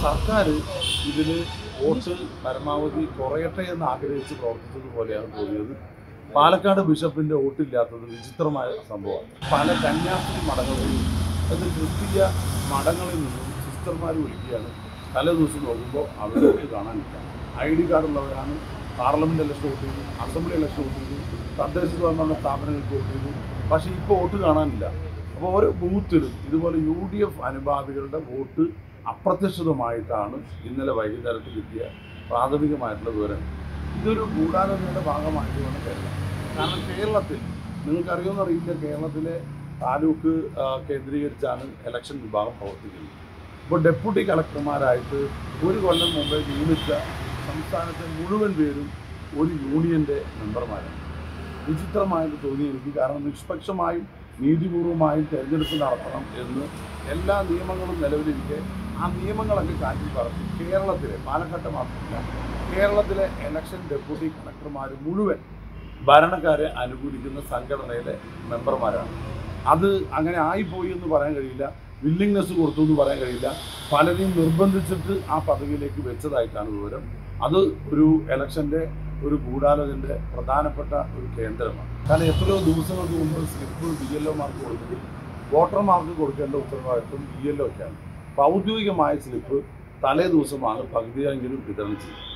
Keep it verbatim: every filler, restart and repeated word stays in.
സർക്കാർ ഇതിൽ വോട്ട് പരമാവധി കുറയട്ടെ എന്ന് ആഗ്രഹിച്ച് പ്രവർത്തിച്ചതുപോലെയാണ് തോന്നിയത്. പാലക്കാട് ബിഷപ്പിൻ്റെ വോട്ടില്ലാത്തത് വിചിത്രമായ സംഭവമാണ്. പല കന്യാസ്ത്രീ മഠങ്ങളിലും അത് ക്രിസ്തീയ മഠങ്ങളിൽ നിന്നും സിസ്റ്റർമാർ വിളിക്കുകയാണ്. തലേ ദിവസം നോക്കുമ്പോൾ അവർ വോട്ട് കാണാനില്ല. ഐ ഡി കാർഡുള്ളവരാണ്. പാർലമെൻറ്റ് ഇലക്ഷൻ വോട്ട് ചെയ്തു, അസംബ്ലി ഇലക്ഷൻ വോട്ട് ചെയ്തു, തദ്ദേശ സ്വയംഭരണ സ്ഥാപനങ്ങൾക്ക് വോട്ട് ചെയ്തു. പക്ഷേ ഇപ്പോൾ വോട്ട് കാണാനില്ല. അപ്പോൾ ഓരോ ബൂത്തിലും ഇതുപോലെ യു ഡി എഫ് അനുഭാവികളുടെ വോട്ട് അപ്രത്യക്ഷിതമായിട്ടാണ് ഇന്നലെ വൈകുന്നേരത്തിൽ കിട്ടിയ പ്രാഥമികമായിട്ടുള്ള വിവരം. ഇതൊരു ഗൂഢാലോചനയുടെ ഭാഗമായിട്ട് വേണം കരുതാൻ. കാരണം കേരളത്തിൽ നിങ്ങൾക്കറിയുമെന്ന് അറിയില്ല, കേരളത്തിലെ താലൂക്ക് കേന്ദ്രീകരിച്ചാണ് ഇലക്ഷൻ വിഭാഗം പ്രവർത്തിക്കുന്നത്. ഇപ്പോൾ ഡെപ്യൂട്ടി കളക്ടർമാരായിട്ട് ഒരു കൊല്ലം മുമ്പേ നിയമിച്ച സംസ്ഥാനത്തെ മുഴുവൻ പേരും ഒരു യൂണിയൻ്റെ മെമ്പർമാരാണ്. വിചിത്രമായിട്ട് തോന്നി എനിക്ക്. കാരണം നിഷ്പക്ഷമായും നീതിപൂർവമായും തിരഞ്ഞെടുപ്പ് നടത്തണം എന്ന് എല്ലാ നിയമങ്ങളും നിലവിലിരിക്കെ ആ നിയമങ്ങളൊക്കെ കാറ്റിൽ പറത്തി കേരളത്തിലെ പാലക്കാട്ട് മാത്രമല്ല കേരളത്തിലെ ഇലക്ഷൻ ഡെപ്യൂട്ടി കളക്ടർമാർ മുഴുവൻ ഭരണക്കാരെ അനുകൂലിക്കുന്ന സംഘടനയിലെ മെമ്പർമാരാണ്. അത് അങ്ങനെ ആയിപ്പോയി എന്ന് പറയാൻ കഴിയില്ല, വില്ലിങ്നെസ് കൊടുത്തു എന്ന് പറയാൻ കഴിയില്ല. പലരെയും നിർബന്ധിച്ചിട്ട് ആ പദവിയിലേക്ക് വെച്ചതായിട്ടാണ് വിവരം. അത് ഒരു ഇലക്ഷൻ്റെ ഒരു ഗൂഢാലോചനയുടെ പ്രധാനപ്പെട്ട ഒരു കേന്ദ്രമാണ്. കാരണം എത്രയോ ദിവസങ്ങൾക്ക് മുമ്പ് സ്ലിപ്പ് ബി എൽ ഒമാർക്ക് കൊടുത്തിട്ട് വോട്ടർമാർക്ക് കൊടുക്കേണ്ട ഉത്തരവാദിത്വം ബി എൽ ഒ ഒക്കെയാണ്. ഔദ്യോഗികമായ സ്ലിപ്പ് തലേ ദിവസമാണ് പകുതിയെങ്കിലും വിതരണം ചെയ്യുന്നത്.